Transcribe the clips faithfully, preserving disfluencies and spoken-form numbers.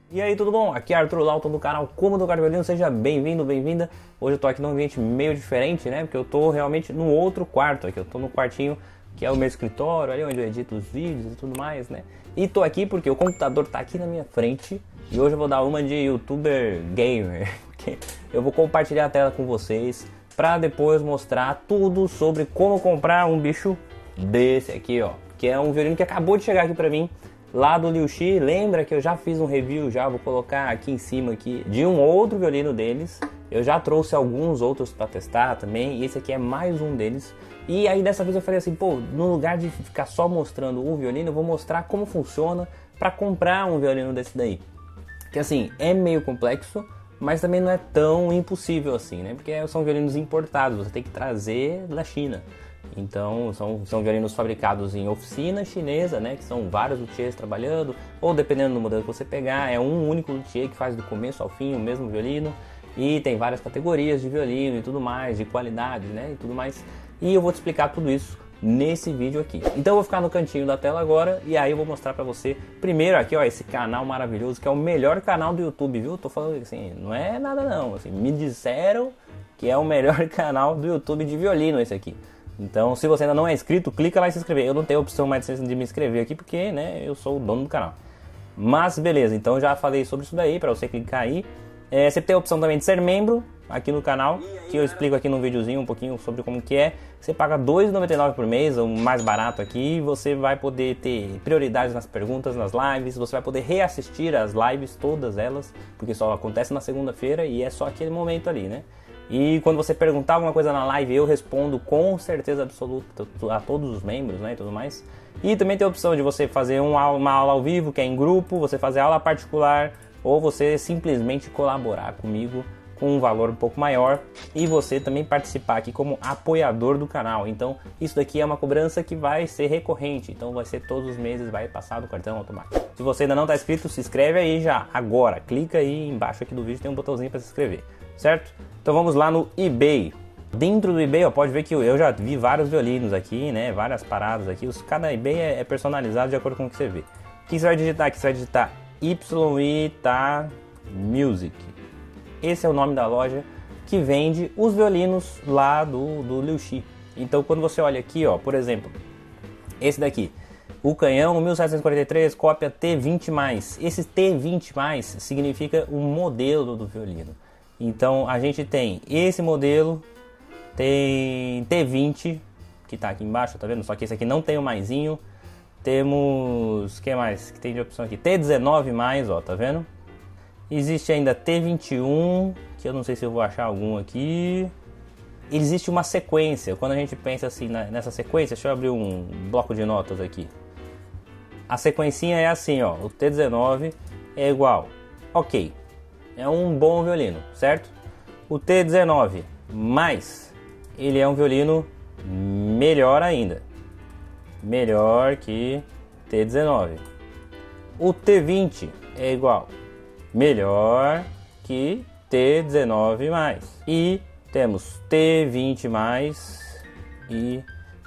E aí, tudo bom? Aqui é Arthur Lauton do canal Como Tocar Violino, seja bem-vindo, bem-vinda. Hoje eu tô aqui num ambiente meio diferente, né? Porque eu tô realmente no outro quarto aqui, eu tô no quartinho que é o meu escritório, ali onde eu edito os vídeos e tudo mais, né? E tô aqui porque o computador tá aqui na minha frente e hoje eu vou dar uma de youtuber gamer. Eu vou compartilhar a tela com vocês pra depois mostrar tudo sobre como comprar um bicho desse aqui, ó. Que é um violino que acabou de chegar aqui pra mim, lá do Liuxi. Lembra que eu já fiz um review, já vou colocar aqui em cima aqui, de um outro violino deles. Eu já trouxe alguns outros para testar também, e esse aqui é mais um deles. E aí dessa vez eu falei assim, pô, no lugar de ficar só mostrando o violino, eu vou mostrar como funciona para comprar um violino desse daí. Que assim, é meio complexo, mas também não é tão impossível assim, né? Porque são violinos importados, você tem que trazer da China. Então são, são violinos fabricados em oficina chinesa, né? Que são vários luthiers trabalhando, ou dependendo do modelo que você pegar, é um único luthier que faz do começo ao fim o mesmo violino. E tem várias categorias de violino e tudo mais, de qualidade, né? E tudo mais. E eu vou te explicar tudo isso nesse vídeo aqui. Então eu vou ficar no cantinho da tela agora e aí eu vou mostrar pra você primeiro aqui, ó, esse canal maravilhoso que é o melhor canal do YouTube, viu? Tô falando assim, não é nada não, assim, me disseram que é o melhor canal do YouTube de violino esse aqui. Então, se você ainda não é inscrito, clica lá e se inscrever. Eu não tenho opção mais de me inscrever aqui porque, né, eu sou o dono do canal. Mas beleza, então já falei sobre isso daí, pra você clicar aí. É, você tem a opção também de ser membro aqui no canal, que eu explico aqui no videozinho um pouquinho sobre como que é. Você paga dois reais e noventa e nove centavos por mês, o mais barato aqui, e você vai poder ter prioridade nas perguntas, nas lives, você vai poder reassistir as lives, todas elas, porque só acontece na segunda-feira e é só aquele momento ali, né? E quando você perguntar alguma coisa na live, eu respondo com certeza absoluta a todos os membros, né, e tudo mais. E também tem a opção de você fazer uma aula ao vivo, que é em grupo, você fazer aula particular, ou você simplesmente colaborar comigo com um valor um pouco maior e você também participar aqui como apoiador do canal. Então isso daqui é uma cobrança que vai ser recorrente, então vai ser todos os meses, vai passar do cartão automático. Se você ainda não está inscrito, se inscreve aí já, agora, clica aí embaixo aqui do vídeo, tem um botãozinho para se inscrever, certo? Então vamos lá no eBay. Dentro do eBay, ó, pode ver que eu já vi vários violinos aqui, né, várias paradas aqui, os, cada eBay é, é personalizado de acordo com o que você vê. O que você vai digitar aqui? Você vai digitar Y I T A Music. Esse é o nome da loja que vende os violinos lá do, do Liuxi. Então quando você olha aqui, ó, por exemplo, esse daqui, o canhão mil setecentos e quarenta e três, cópia T vinte mais. Esse T vinte mais significa o modelo do violino. Então a gente tem esse modelo, tem T vinte, que tá aqui embaixo, tá vendo? Só que esse aqui não tem o maisinho. Temos, o que mais que tem de opção aqui? T dezenove mais, ó, tá vendo? Existe ainda T vinte e um, que eu não sei se eu vou achar algum aqui. Existe uma sequência, quando a gente pensa assim nessa sequência, deixa eu abrir um bloco de notas aqui. A sequencinha é assim, ó, o T dezenove é igual, ok, é um bom violino, certo? O T dezenove mais, ele é um violino melhor ainda, melhor que T dezenove. O T vinte é igual, melhor que T dezenove mais. E temos T vinte mais e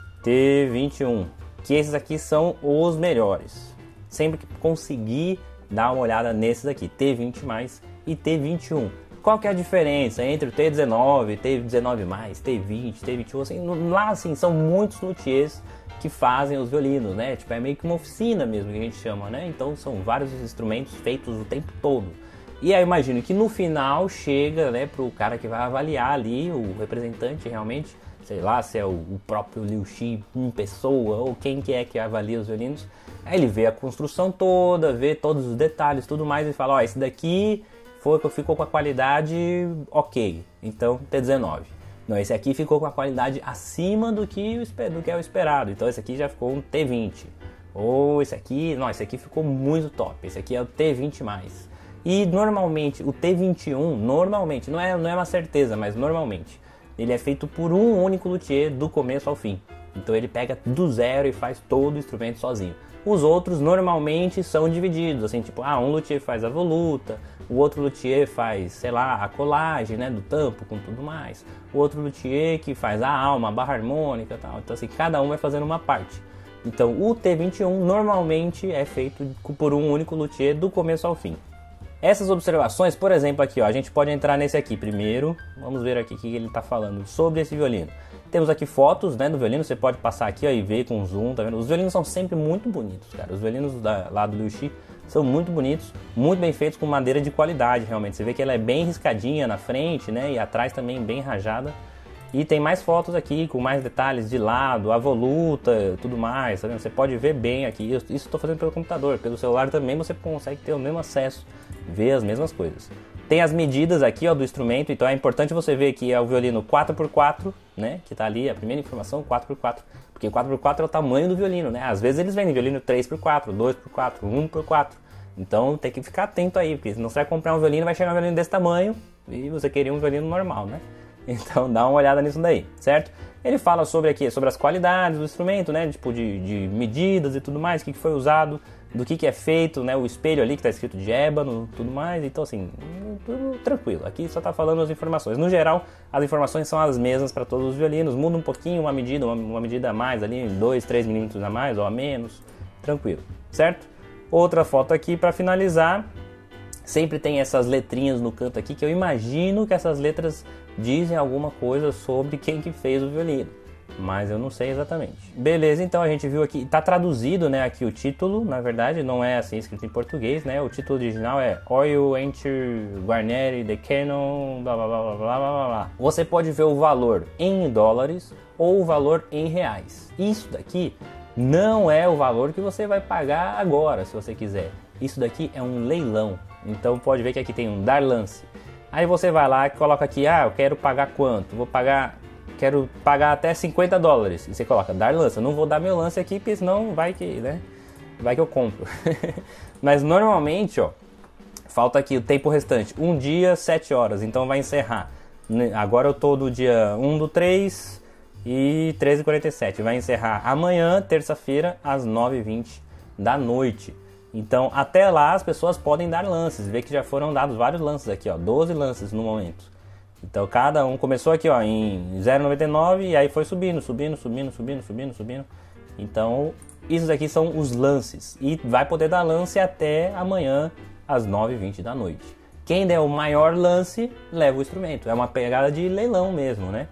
T vinte e um, que esses aqui são os melhores. Sempre que conseguir dar uma olhada nesses aqui, T vinte mais e T vinte e um. Qual que é a diferença entre o T dezenove, T dezenove mais, T vinte, T vinte e um? Assim, lá assim, são muitos luthiers que fazem os violinos, né? Tipo, é meio que uma oficina mesmo que a gente chama, né? Então são vários instrumentos feitos o tempo todo. E aí eu imagino que no final chega, né, pro cara que vai avaliar ali, o representante realmente, sei lá, se é o, o próprio Liuxi em pessoa ou quem que é que avalia os violinos. Aí ele vê a construção toda, vê todos os detalhes, tudo mais e fala, ó, esse daqui foi que ficou com a qualidade ok, então T dezenove. Não, esse aqui ficou com a qualidade acima do que, do que é o esperado, então esse aqui já ficou um T vinte. Ou esse aqui, não, esse aqui ficou muito top, esse aqui é o T vinte mais. E normalmente, o T vinte e um, normalmente, não é, não é uma certeza, mas normalmente, ele é feito por um único luthier do começo ao fim. Então ele pega do zero e faz todo o instrumento sozinho. Os outros normalmente são divididos, assim, tipo, ah, um luthier faz a voluta, o outro luthier faz, sei lá, a colagem, né, do tampo com tudo mais. O outro luthier que faz a alma, a barra harmônica e tal. Então assim, cada um vai fazendo uma parte. Então o T vinte e um normalmente é feito por um único luthier do começo ao fim. Essas observações, por exemplo, aqui, ó, a gente pode entrar nesse aqui primeiro. Vamos ver aqui o que ele está falando sobre esse violino. Temos aqui fotos, né, do violino, você pode passar aqui ó, e ver com zoom, tá vendo? Os violinos são sempre muito bonitos, cara. Os violinos da, lá do Liuxi são muito bonitos, muito bem feitos, com madeira de qualidade, realmente. Você vê que ela é bem riscadinha na frente, né, e atrás também bem rajada. E tem mais fotos aqui, com mais detalhes de lado, a voluta, tudo mais, tá vendo? Você pode ver bem aqui. Isso estou fazendo pelo computador, pelo celular também você consegue ter o mesmo acesso, ver as mesmas coisas. Tem as medidas aqui ó, do instrumento, então é importante você ver que é o violino quatro por quatro, né? Que tá ali, a primeira informação, quatro por quatro. Porque quatro por quatro é o tamanho do violino, né? Às vezes eles vendem violino três por quatro, dois por quatro, um por quatro. Então tem que ficar atento aí, porque senão você vai comprar um violino, vai chegar um violino desse tamanho e você queria um violino normal, né? Então dá uma olhada nisso daí, certo? Ele fala sobre aqui, sobre as qualidades do instrumento, né? Tipo de, de medidas e tudo mais, o que foi usado, do que, que é feito, né? O espelho ali que está escrito de ébano, tudo mais. Então assim, tudo tranquilo. Aqui só está falando as informações. No geral, as informações são as mesmas para todos os violinos. Muda um pouquinho uma medida, uma, uma medida a mais ali, dois, três milímetros a mais ou a menos. Tranquilo, certo? Outra foto aqui para finalizar. Sempre tem essas letrinhas no canto aqui que eu imagino que essas letras dizem alguma coisa sobre quem que fez o violino, mas eu não sei exatamente. Beleza, então a gente viu aqui, tá traduzido, né, aqui o título, na verdade não é assim escrito em português, né, o título original é Oil Enter Guarneri de Canon, blá blá blá blá blá blá blá. Você pode ver o valor em dólares ou o valor em reais. Isso daqui não é o valor que você vai pagar agora, se você quiser. Isso daqui é um leilão. Então pode ver que aqui tem um dar lance. Aí você vai lá e coloca aqui, ah, eu quero pagar quanto? Vou pagar, quero pagar até cinquenta dólares. E você coloca dar lance. Eu não vou dar meu lance aqui, porque senão vai que, né? Vai que eu compro. Mas normalmente, ó, falta aqui o tempo restante. Um dia, sete horas. Então vai encerrar. Agora eu tô do dia um do três e treze e quarenta e sete. Vai encerrar amanhã, terça-feira, às nove e vinte da noite. Então, até lá as pessoas podem dar lances. Vê que já foram dados vários lances aqui, ó, doze lances no momento. Então, cada um começou aqui, ó, em zero vírgula noventa e nove e aí foi subindo, subindo, subindo, subindo, subindo, subindo. Então, esses aqui são os lances. E vai poder dar lance até amanhã, às nove e vinte da noite. Quem der o maior lance, leva o instrumento. É uma pegada de leilão mesmo, né?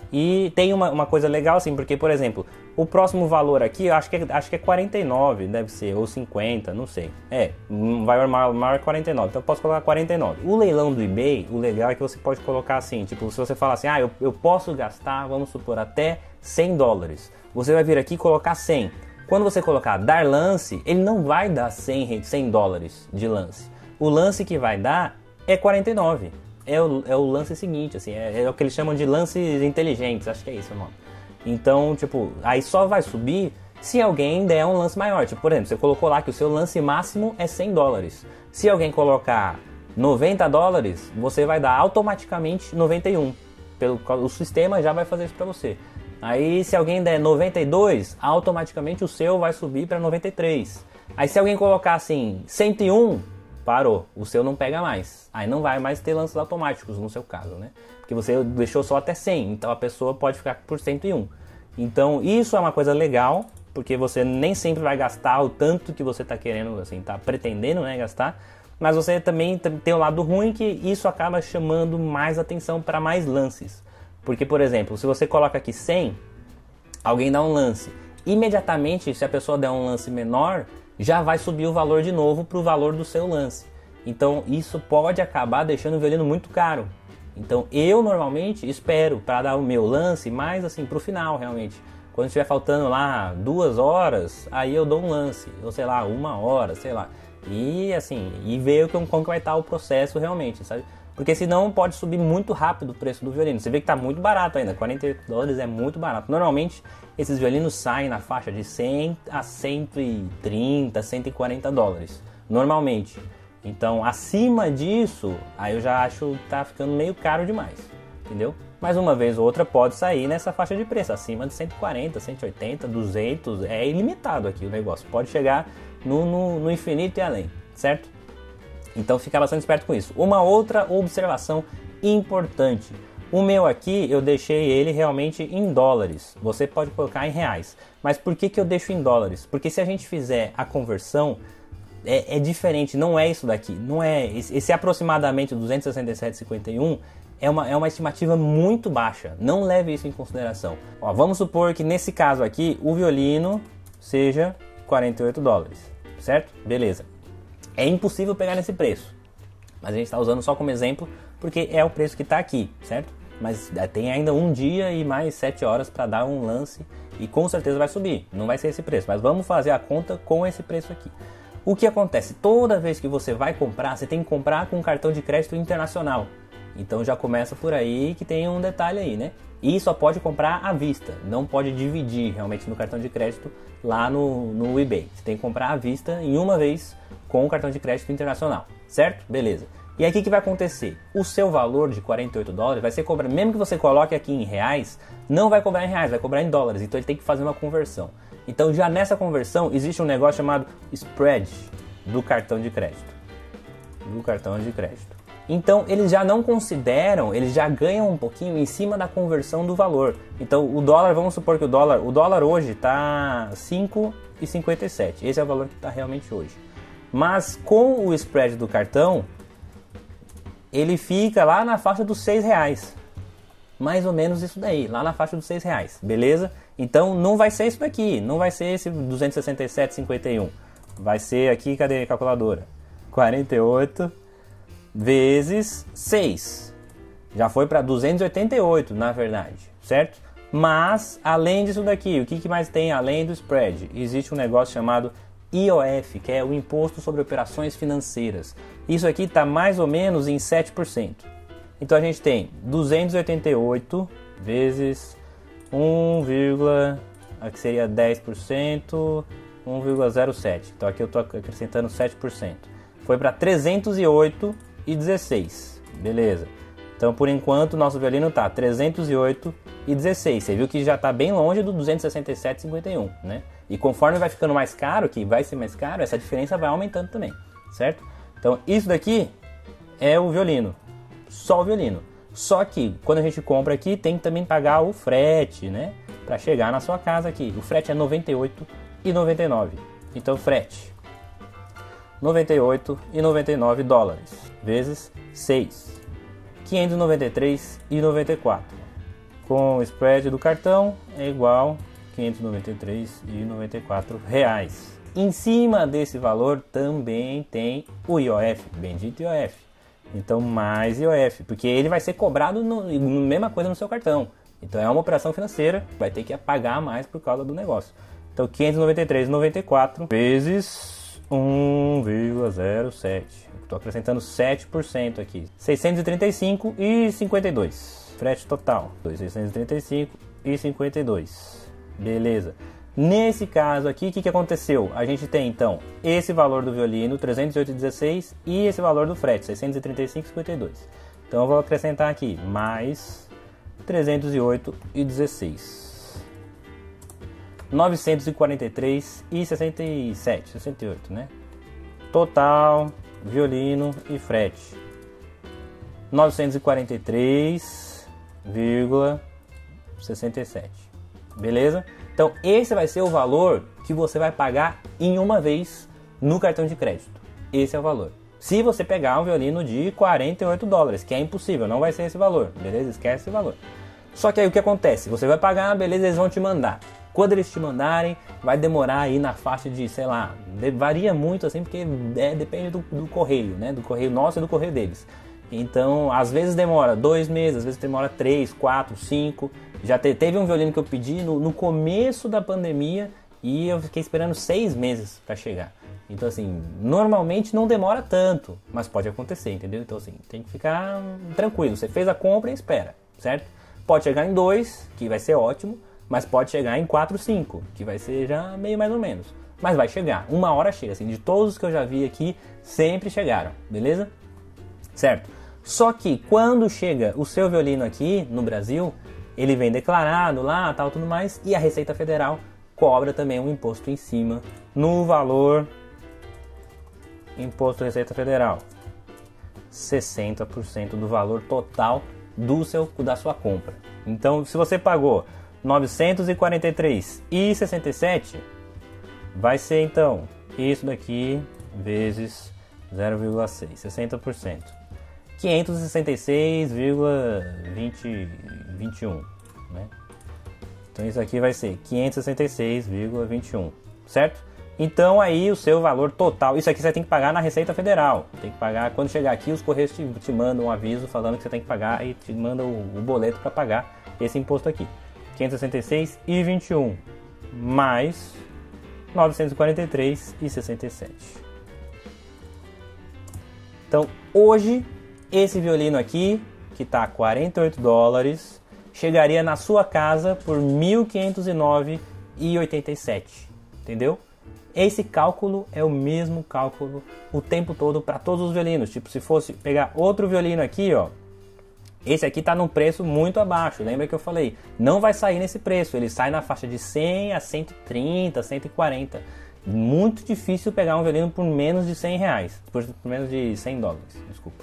E tem uma, uma coisa legal assim, porque, por exemplo, o próximo valor aqui, eu acho que, é, acho que é quarenta e nove, deve ser, ou cinquenta, não sei. É, um valor maior, maior é quarenta e nove, então eu posso colocar quarenta e nove. O leilão do eBay, o legal é que você pode colocar assim, tipo, se você falar assim, ah, eu, eu posso gastar, vamos supor, até cem dólares. Você vai vir aqui e colocar cem. Quando você colocar dar lance, ele não vai dar cem, cem dólares de lance. O lance que vai dar é quarenta e nove. É o, é o lance seguinte, assim, é, é o que eles chamam de lances inteligentes, acho que é isso o nome. Então, tipo, aí só vai subir se alguém der um lance maior. Tipo, por exemplo, você colocou lá que o seu lance máximo é cem dólares. Se alguém colocar noventa dólares, você vai dar automaticamente noventa e um. Pelo, o sistema já vai fazer isso para você. Aí, se alguém der noventa e dois, automaticamente o seu vai subir para noventa e três. Aí, se alguém colocar assim cento e um, parou, o seu não pega mais. Aí não vai mais ter lances automáticos no seu caso, né? Porque você deixou só até cem, então a pessoa pode ficar por cento e um. Então isso é uma coisa legal, porque você nem sempre vai gastar o tanto que você está querendo, assim, tá pretendendo, né, gastar. Mas você também tem o lado ruim que isso acaba chamando mais atenção para mais lances. Porque, por exemplo, se você coloca aqui cem, alguém dá um lance. Imediatamente, se a pessoa der um lance menor, já vai subir o valor de novo para o valor do seu lance. Então isso pode acabar deixando o violino muito caro. Então eu normalmente espero para dar o meu lance mais assim para o final realmente. Quando estiver faltando lá duas horas, aí eu dou um lance, ou sei lá, uma hora, sei lá. E assim, e ver como, como que vai estar o processo realmente, sabe? Porque senão pode subir muito rápido o preço do violino. Você vê que está muito barato ainda, quarenta e oito dólares é muito barato. Normalmente esses violinos saem na faixa de cem a cento e trinta, cento e quarenta dólares, normalmente. Então acima disso, aí eu já acho que tá ficando meio caro demais, entendeu? Mas uma vez ou outra pode sair nessa faixa de preço, acima de cento e quarenta, cento e oitenta, duzentos, é ilimitado aqui o negócio. Pode chegar no, no, no infinito e além, certo? Então fica bastante esperto com isso. Uma outra observação importante. O meu aqui eu deixei ele realmente em dólares. Você pode colocar em reais. Mas por que que eu deixo em dólares? Porque se a gente fizer a conversão, é, é diferente, não é isso daqui. Não é esse, esse aproximadamente duzentos e sessenta e sete vírgula cinquenta e um é uma, é uma estimativa muito baixa. Não leve isso em consideração. Ó, vamos supor que nesse caso aqui o violino seja quarenta e oito dólares, certo? Beleza. É impossível pegar nesse preço, mas a gente está usando só como exemplo porque é o preço que está aqui, certo? Mas tem ainda um dia e mais sete horas para dar um lance e com certeza vai subir. Não vai ser esse preço, mas vamos fazer a conta com esse preço aqui. O que acontece? Toda vez que você vai comprar, você tem que comprar com um cartão de crédito internacional. Então já começa por aí que tem um detalhe aí, né? E só pode comprar à vista, não pode dividir realmente no cartão de crédito lá no, no eBay. Você tem que comprar à vista em uma vez com o cartão de crédito internacional, certo? Beleza. E aí o que, que vai acontecer? O seu valor de quarenta e oito dólares vai ser cobrado, mesmo que você coloque aqui em reais, não vai cobrar em reais, vai cobrar em dólares, então ele tem que fazer uma conversão. Então já nessa conversão existe um negócio chamado spread do cartão de crédito. Do cartão de crédito. Então eles já não consideram, eles já ganham um pouquinho em cima da conversão do valor. Então o dólar, vamos supor que o dólar, o dólar hoje está cinco reais e cinquenta e sete centavos. Esse é o valor que está realmente hoje. Mas com o spread do cartão, ele fica lá na faixa dos seis reais. Mais ou menos isso daí, lá na faixa dos seis reais, beleza? Então não vai ser isso daqui, não vai ser esse duzentos e sessenta e sete vírgula cinquenta e um. Vai ser aqui, cadê a calculadora? quarenta e oito vezes seis. Já foi para duzentos e oitenta e oito, na verdade, certo? Mas, além disso daqui, o que, que mais tem além do spread? Existe um negócio chamado I O F, que é o Imposto sobre Operações Financeiras. Isso aqui está mais ou menos em sete por cento. Então a gente tem duzentos e oitenta e oito vezes um, aqui seria dez por cento, um vírgula zero sete. Então aqui eu estou acrescentando sete por cento. Foi para trezentos e oito vírgula dezesseis. Beleza. Então por enquanto o nosso violino está trezentos e oito vírgula dezesseis. Você viu que já está bem longe do duzentos e sessenta e sete vírgula cinquenta e um, né? E conforme vai ficando mais caro, que vai ser mais caro, essa diferença vai aumentando também, certo? Então isso daqui é o violino, só o violino. Só que quando a gente compra aqui tem que também pagar o frete, né? Para chegar na sua casa aqui. O frete é noventa e oito reais e noventa e nove centavos. Então frete, noventa e oito reais e noventa e nove dólares, vezes seis, quinhentos e noventa e três reais e noventa e quatro centavos. Com o spread do cartão é igual a quinhentos e noventa e três reais e noventa e quatro reais. Em cima desse valor também tem o I O F, bendito I O F. Então mais I O F, porque ele vai ser cobrado no, mesma coisa no seu cartão. Então é uma operação financeira, vai ter que pagar mais por causa do negócio. Então quinhentos e noventa e três reais e noventa e quatro vezes um vírgula zero sete. Estou acrescentando sete por cento aqui. seiscentos e trinta e cinco reais e cinquenta e dois centavos. Frete total, seiscentos e trinta e cinco reais e cinquenta e dois centavos. Beleza. Nesse caso aqui, o que, que aconteceu? A gente tem então esse valor do violino, trezentos e oito reais e dezesseis centavos, e esse valor do frete, seiscentos e trinta e cinco reais e cinquenta e dois centavos. Então eu vou acrescentar aqui mais trezentos e oito reais e dezesseis centavos. novecentos e quarenta e três reais e sessenta e sete centavos, sessenta e oito, né? Total, violino e frete. novecentos e quarenta e três reais e sessenta e sete centavos. Beleza? Então esse vai ser o valor que você vai pagar em uma vez no cartão de crédito. Esse é o valor. Se você pegar um violino de quarenta e oito dólares, que é impossível, não vai ser esse valor, beleza? Esquece esse valor. Só que aí o que acontece? Você vai pagar, beleza, eles vão te mandar. Quando eles te mandarem, vai demorar aí na faixa de, sei lá, varia muito assim, porque é, depende do, do correio, né? Do correio nosso e do correio deles. Então, às vezes demora dois meses, às vezes demora três, quatro, cinco. Já te, teve um violino que eu pedi no, no começo da pandemia e eu fiquei esperando seis meses para chegar. Então, assim, normalmente não demora tanto, mas pode acontecer, entendeu? Então, assim, tem que ficar tranquilo. Você fez a compra e espera, certo? Pode chegar em dois, que vai ser ótimo, mas pode chegar em quatro, cinco, que vai ser já meio mais ou menos. Mas vai chegar, uma hora chega, assim, de todos os que eu já vi aqui, sempre chegaram, beleza? Certo? Só que quando chega o seu violino aqui no Brasil, ele vem declarado lá, tal, tudo mais, e a Receita Federal cobra também um imposto em cima no valor, imposto Receita Federal, sessenta por cento do valor total do seu, da sua compra. Então, se você pagou novecentos e quarenta e três reais e sessenta e sete centavos, vai ser então isso daqui vezes zero vírgula seis, sessenta por cento. quinhentos e sessenta e seis vírgula vinte e um, né? Então isso aqui vai ser quinhentos e sessenta e seis vírgula vinte e um, certo? Então aí o seu valor total, isso aqui você tem que pagar na Receita Federal. Tem que pagar, quando chegar aqui os Correios te, te mandam um aviso falando que você tem que pagar e te mandam o, o boleto para pagar esse imposto aqui. quinhentos e sessenta e seis vírgula vinte e um mais novecentos e quarenta e três vírgula sessenta e sete. Então hoje esse violino aqui, que está a quarenta e oito dólares, chegaria na sua casa por mil quinhentos e nove vírgula oitenta e sete, entendeu? Esse cálculo é o mesmo cálculo o tempo todo para todos os violinos. Tipo, se fosse pegar outro violino aqui, ó, esse aqui está num preço muito abaixo. Lembra que eu falei? Não vai sair nesse preço, ele sai na faixa de cem a cento e trinta, cento e quarenta. Muito difícil pegar um violino por menos de cem reais, por menos de cem dólares, desculpa.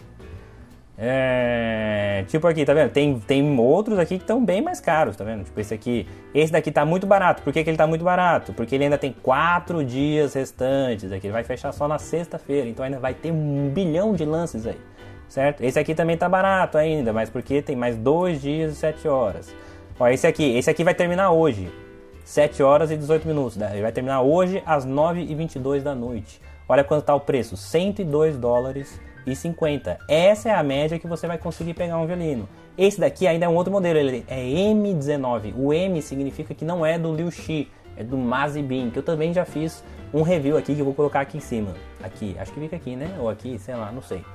É, tipo aqui, tá vendo? Tem, tem outros aqui que estão bem mais caros, tá vendo? Tipo esse aqui. Esse daqui tá muito barato. Por que, que ele tá muito barato? Porque ele ainda tem quatro dias restantes aqui. Ele vai fechar só na sexta-feira. Então ainda vai ter um bilhão de lances aí, certo? Esse aqui também tá barato ainda, mas porque tem mais dois dias e sete horas. Ó, esse aqui. Esse aqui vai terminar hoje. sete horas e dezoito minutos. Né? Ele vai terminar hoje às nove e vinte e dois da noite. Olha quanto tá o preço. cento e dois dólares e cinquenta. Essa é a média que você vai conseguir pegar um violino. Esse daqui ainda é um outro modelo, ele é M dezenove. O M significa que não é do Liu Xi, é do Mazibin, que eu também já fiz um review aqui que eu vou colocar aqui em cima. Aqui, acho que fica aqui, né? Ou aqui, sei lá, não sei.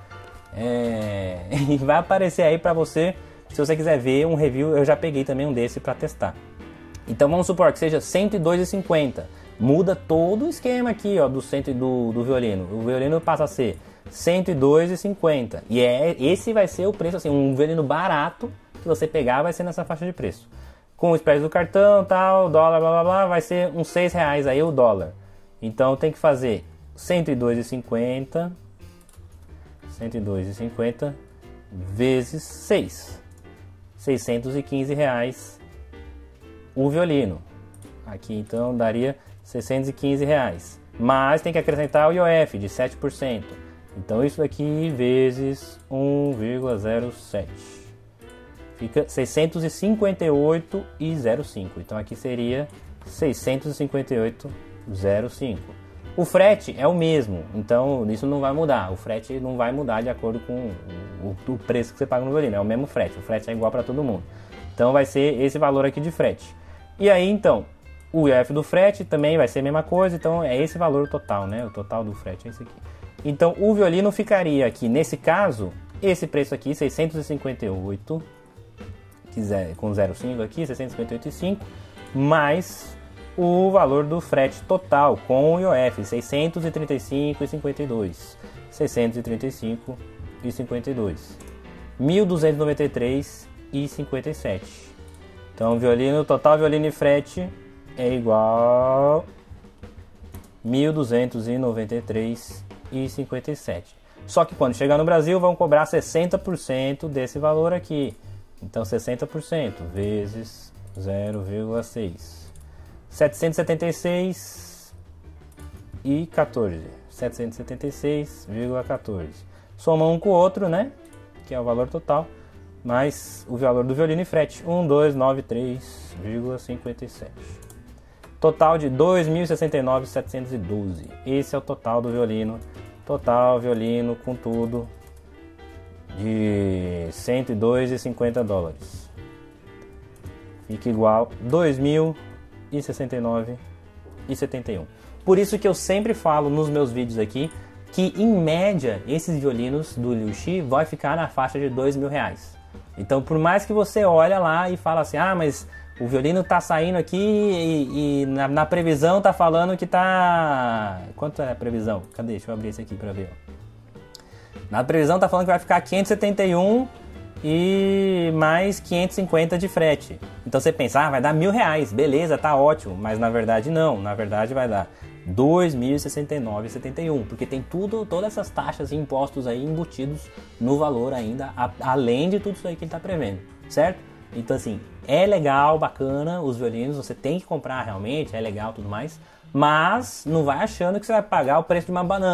É... vai aparecer aí pra você, se você quiser ver um review, eu já peguei também um desse pra testar. Então vamos supor que seja cento e dois reais e cinquenta centavos. Muda todo o esquema aqui, ó, do centro do, do violino. O violino passa a ser cento e dois reais e cinquenta centavos. E é, esse vai ser o preço, assim, um violino barato que você pegar vai ser nessa faixa de preço. Com o spread do cartão, tal, dólar, blá blá blá, vai ser uns seis reais aí o dólar. Então tem que fazer cento e dois reais e cinquenta centavos, cento e dois reais e cinquenta centavos vezes seis. seiscentos e quinze reais o violino. Aqui então daria seiscentos e quinze reais. Mas tem que acrescentar o I O F de sete por cento. Então isso aqui vezes um vírgula zero sete. Fica seiscentos e cinquenta e oito reais e zero cinco. Então aqui seria seiscentos e cinquenta e oito reais e zero cinco. O frete é o mesmo, então isso não vai mudar. O frete não vai mudar de acordo com o, o preço que você paga no violino. É o mesmo frete, o frete é igual para todo mundo. Então vai ser esse valor aqui de frete. E aí então, o I O F do frete também vai ser a mesma coisa, então é esse valor total, né? O total do frete é esse aqui. Então o violino ficaria aqui, nesse caso, esse preço aqui, seiscentos e cinquenta e oito, com zero vírgula cinco aqui, seiscentos e cinquenta e oito vírgula cinco, mais o valor do frete total com o I O F, seiscentos e trinta e cinco reais e cinquenta e dois. seiscentos e trinta e cinco reais e cinquenta e dois. mil duzentos e noventa e três reais e cinquenta e sete. Então, violino, total violino e frete é igual a mil duzentos e noventa e três reais e cinquenta e sete. Só que quando chegar no Brasil vão cobrar sessenta por cento desse valor aqui. Então sessenta por cento vezes zero vírgula seis. setecentos e setenta e seis e quatorze. setecentos e setenta e seis vírgula quatorze. Soma um com o outro, né? Que é o valor total. Mais o valor do violino e frete. mil duzentos e noventa e três vírgula cinquenta e sete. Total de dois mil e sessenta e nove reais e setecentos e doze. Esse é o total do violino. Total violino com tudo de cento e dois reais e cinquenta dólares. Fica igual a dois mil e sessenta e nove reais e setenta e um. Por isso que eu sempre falo nos meus vídeos aqui que em média esses violinos do Liu Xi vai ficar na faixa de dois mil reais. Então por mais que você olha lá e fala assim, ah, mas o violino tá saindo aqui e, e na, na previsão tá falando que tá... Quanto é a previsão? Cadê? Deixa eu abrir esse aqui pra ver. Ó. Na previsão tá falando que vai ficar quinhentos e setenta e um e mais quinhentos e cinquenta de frete. Então você pensa, ah, vai dar mil reais, beleza, tá ótimo. Mas na verdade não, na verdade vai dar dois mil e sessenta e nove reais e setenta e um, porque tem tudo, todas essas taxas e impostos aí embutidos no valor ainda, a, além de tudo isso aí que ele tá prevendo, certo? Então assim, é legal, bacana, os violinos, você tem que comprar realmente, é legal tudo mais, mas não vai achando que você vai pagar o preço de uma banana,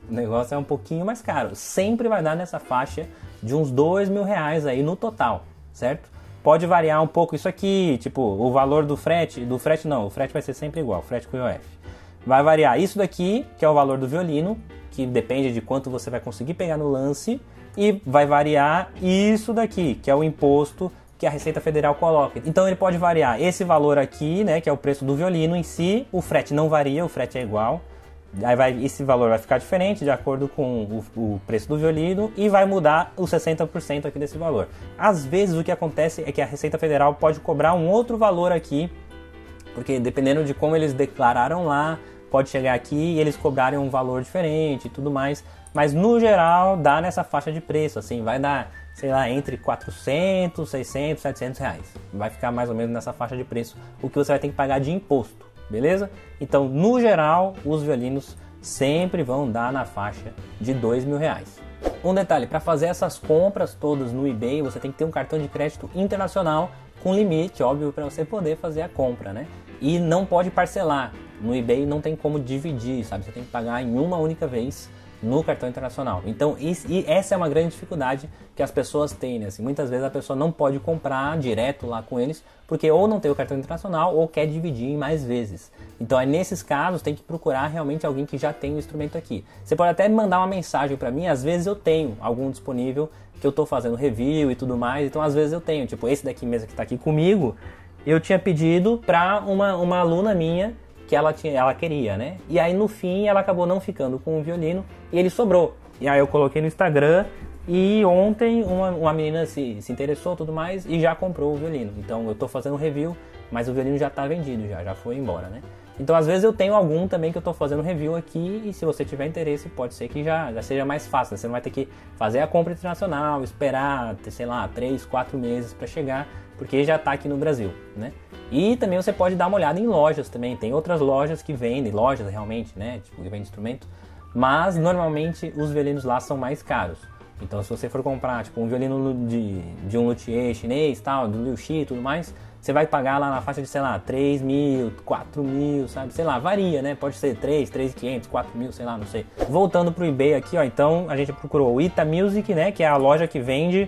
O negócio é um pouquinho mais caro. Sempre vai dar nessa faixa de uns dois mil reais aí no total, certo? Pode variar um pouco isso aqui, tipo, o valor do frete, do frete não, o frete vai ser sempre igual, frete com I O F. Vai variar isso daqui, que é o valor do violino, que depende de quanto você vai conseguir pegar no lance, e vai variar isso daqui, que é o imposto que a Receita Federal coloca. Então ele pode variar esse valor aqui, né, que é o preço do violino em si, o frete não varia, o frete é igual. Aí vai, esse valor vai ficar diferente de acordo com o, o preço do violino e vai mudar os sessenta por cento aqui desse valor. Às vezes o que acontece é que a Receita Federal pode cobrar um outro valor aqui, porque dependendo de como eles declararam lá, pode chegar aqui e eles cobrarem um valor diferente e tudo mais. Mas no geral dá nessa faixa de preço, assim, vai dar, sei lá, entre quatrocentos, seiscentos, setecentos reais. Vai ficar mais ou menos nessa faixa de preço o que você vai ter que pagar de imposto. Beleza? Então, no geral, os violinos sempre vão dar na faixa de dois mil reais. Um detalhe, para fazer essas compras todas no eBay, você tem que ter um cartão de crédito internacional com limite, óbvio, para você poder fazer a compra, né? E não pode parcelar. No eBay não tem como dividir, sabe? Você tem que pagar em uma única vez no cartão internacional. Então, isso, e essa é uma grande dificuldade que as pessoas têm, né? Assim, muitas vezes a pessoa não pode comprar direto lá com eles, porque ou não tem o cartão internacional ou quer dividir em mais vezes. Então, é nesses casos, tem que procurar realmente alguém que já tem o instrumento aqui. Você pode até mandar uma mensagem para mim, às vezes eu tenho algum disponível, que eu tô fazendo review e tudo mais, então às vezes eu tenho. Tipo, esse daqui mesmo que tá aqui comigo, eu tinha pedido para uma, uma aluna minha, que ela, tinha, ela queria, né? E aí no fim ela acabou não ficando com o violino e ele sobrou. E aí eu coloquei no Instagram e ontem uma, uma menina se, se interessou e tudo mais e já comprou o violino. Então eu tô fazendo review, mas o violino já tá vendido, já, já foi embora, né? Então às vezes eu tenho algum também que eu tô fazendo review aqui e se você tiver interesse pode ser que já, já seja mais fácil. Você não vai ter que fazer a compra internacional, esperar, sei lá, três, quatro meses para chegar, porque já tá aqui no Brasil, né? E também você pode dar uma olhada em lojas também. Tem outras lojas que vendem, lojas realmente, né? Tipo, que vendem instrumento. Mas normalmente os violinos lá são mais caros. Então se você for comprar tipo um violino de, de um luthier chinês, tal, do Liu Xi e tudo mais, você vai pagar lá na faixa de, sei lá, três mil, quatro mil, sabe? Sei lá, varia, né? Pode ser três, três mil e quinhentos, quatro mil, sei lá, não sei. Voltando pro eBay aqui, ó. Então a gente procurou o Ita Music, né? Que é a loja que vende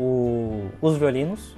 o, os violinos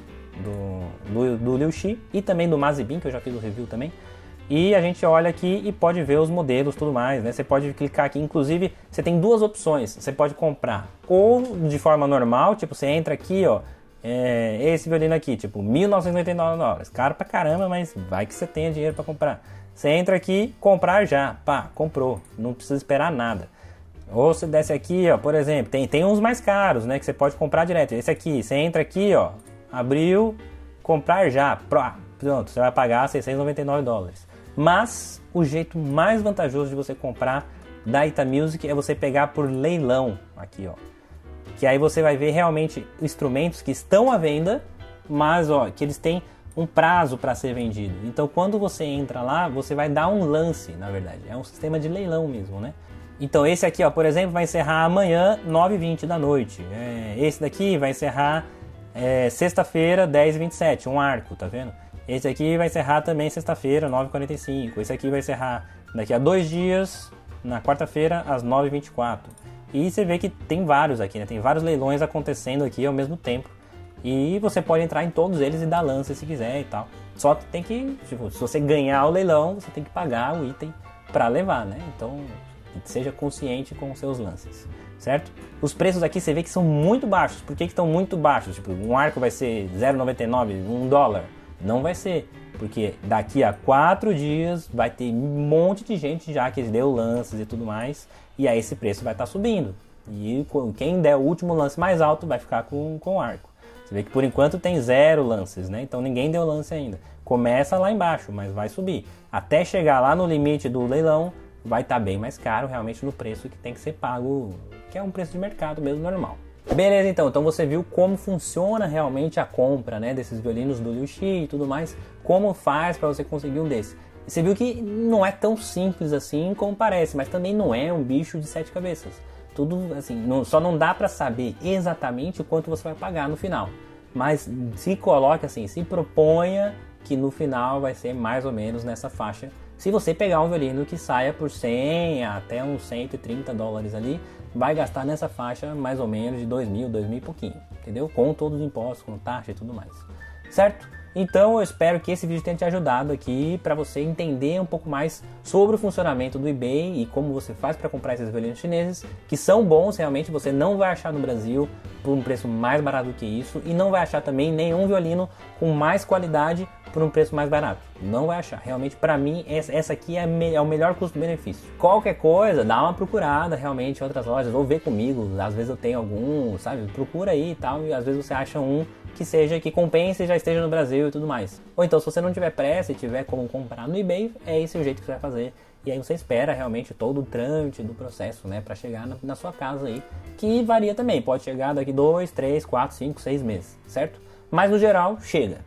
do, do, do Liu Xi e também do Mazibin, que eu já fiz o review também. E a gente olha aqui e pode ver os modelos e tudo mais, né? Você pode clicar aqui, inclusive você tem duas opções. Você pode comprar ou de forma normal, tipo você entra aqui, ó, é, esse violino aqui, tipo mil novecentos e noventa e nove dólares, caro pra caramba, mas vai que você tenha dinheiro pra comprar. Você entra aqui, comprar já, pá, comprou, não precisa esperar nada. Ou você desce aqui, ó, por exemplo, tem, tem uns mais caros, né, que você pode comprar direto. Esse aqui, você entra aqui, ó, abriu, comprar já, pronto, você vai pagar seiscentos e noventa e nove dólares. Mas o jeito mais vantajoso de você comprar da Ita Music é você pegar por leilão, aqui, ó. Que aí você vai ver realmente instrumentos que estão à venda, mas ó, que eles têm um prazo para ser vendido. Então quando você entra lá, você vai dar um lance, na verdade. É um sistema de leilão mesmo, né? Então esse aqui, ó, por exemplo, vai encerrar amanhã, nove e vinte da noite. É, esse daqui vai encerrar é, sexta-feira, dez e vinte e sete, um arco, tá vendo? Esse aqui vai encerrar também sexta-feira, nove e quarenta e cinco. Esse aqui vai encerrar daqui a dois dias, na quarta-feira, às nove e vinte e quatro. E você vê que tem vários aqui, né? Tem vários leilões acontecendo aqui ao mesmo tempo. E você pode entrar em todos eles e dar lance se quiser e tal. Só que tem que, tipo, se você ganhar o leilão, você tem que pagar o item para levar, né? Então, seja consciente com os seus lances, certo? Os preços aqui você vê que são muito baixos. Por que que estão muito baixos? Tipo, um arco vai ser zero vírgula noventa e nove, um dólar. Não vai ser, porque daqui a quatro dias vai ter um monte de gente já que deu lances e tudo mais, e aí esse preço vai estar tá subindo. E quem der o último lance mais alto vai ficar com, com o arco. Você vê que por enquanto tem zero lances, né? Então ninguém deu lance ainda. Começa lá embaixo, mas vai subir. Até chegar lá no limite do leilão, vai estar tá bem mais caro realmente no preço que tem que ser pago, que é um preço de mercado mesmo normal. Beleza, então, então você viu como funciona realmente a compra, né, desses violinos do Liu Xi e tudo mais, como faz para você conseguir um desses. E você viu que não é tão simples assim como parece, mas também não é um bicho de sete cabeças. Tudo assim, não, só não dá para saber exatamente o quanto você vai pagar no final. Mas se coloque assim, se proponha que no final vai ser mais ou menos nessa faixa Se você pegar um violino que saia por cem até uns cento e trinta dólares ali, vai gastar nessa faixa mais ou menos de dois mil, dois mil e pouquinho, entendeu? Com todos os impostos, com taxa e tudo mais, certo? Então eu espero que esse vídeo tenha te ajudado aqui para você entender um pouco mais sobre o funcionamento do eBay e como você faz para comprar esses violinos chineses, que são bons realmente, você não vai achar no Brasil por um preço mais barato do que isso, e não vai achar também nenhum violino com mais qualidade por um preço mais barato. Não vai achar. Realmente, para mim, essa aqui é, me, é o melhor custo-benefício. Qualquer coisa, dá uma procurada realmente em outras lojas, ou vê comigo, às vezes eu tenho algum, sabe? Procura aí e tal, e às vezes você acha um que seja, que compense e já esteja no Brasil e tudo mais. Ou então, se você não tiver pressa e tiver como comprar no eBay, é esse o jeito que você vai fazer. E aí você espera realmente todo o trâmite do processo, né, para chegar na, na sua casa aí, que varia também, pode chegar daqui dois, três, quatro, cinco, seis meses, certo? Mas no geral, chega.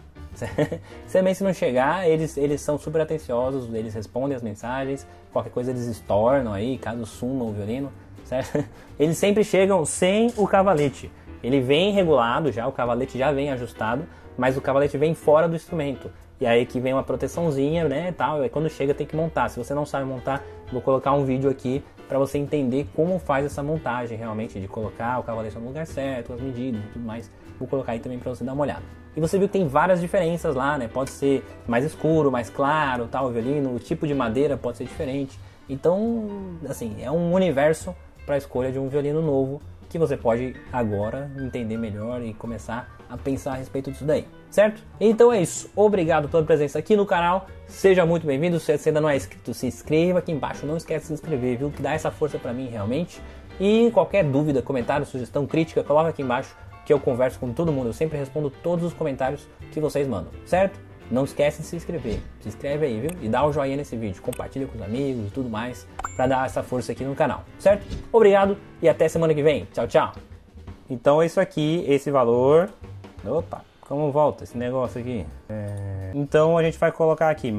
Também se não chegar, eles, eles são super atenciosos, eles respondem as mensagens, qualquer coisa eles estornam aí, caso suma o violino, certo? Eles sempre chegam sem o cavalete, ele vem regulado já, o cavalete já vem ajustado, mas o cavalete vem fora do instrumento. E aí que vem uma proteçãozinha, né, tal, e aí quando chega tem que montar. Se você não sabe montar, vou colocar um vídeo aqui para você entender como faz essa montagem realmente, de colocar o cavalete no lugar certo, as medidas e tudo mais. Vou colocar aí também para você dar uma olhada. E você viu que tem várias diferenças lá, né, pode ser mais escuro, mais claro, tal, o violino, o tipo de madeira pode ser diferente. Então, assim, é um universo para a escolha de um violino novo, que você pode agora entender melhor e começar a pensar a respeito disso daí, certo? Então é isso, obrigado pela presença aqui no canal, seja muito bem-vindo. Se você ainda não é inscrito, se inscreva aqui embaixo, não esquece de se inscrever, viu, que dá essa força pra mim realmente. E qualquer dúvida, comentário, sugestão, crítica, coloca aqui embaixo que eu converso com todo mundo, eu sempre respondo todos os comentários que vocês mandam, certo? Não esquece de se inscrever, se inscreve aí, viu? E dá um joinha nesse vídeo, compartilha com os amigos e tudo mais, pra dar essa força aqui no canal, certo? Obrigado e até semana que vem. Tchau, tchau. Então é isso aqui, esse valor. Opa, como volta esse negócio aqui? É... Então a gente vai colocar aqui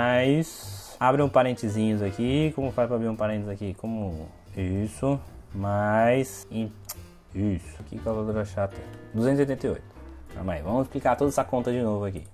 mais... Abre um parentezinhos aqui, como faz pra abrir um parênteses aqui? Como... Isso, mais... Isso, que calculadora chata. duzentos e oitenta e oito. Calma aí, vamos explicar toda essa conta de novo aqui.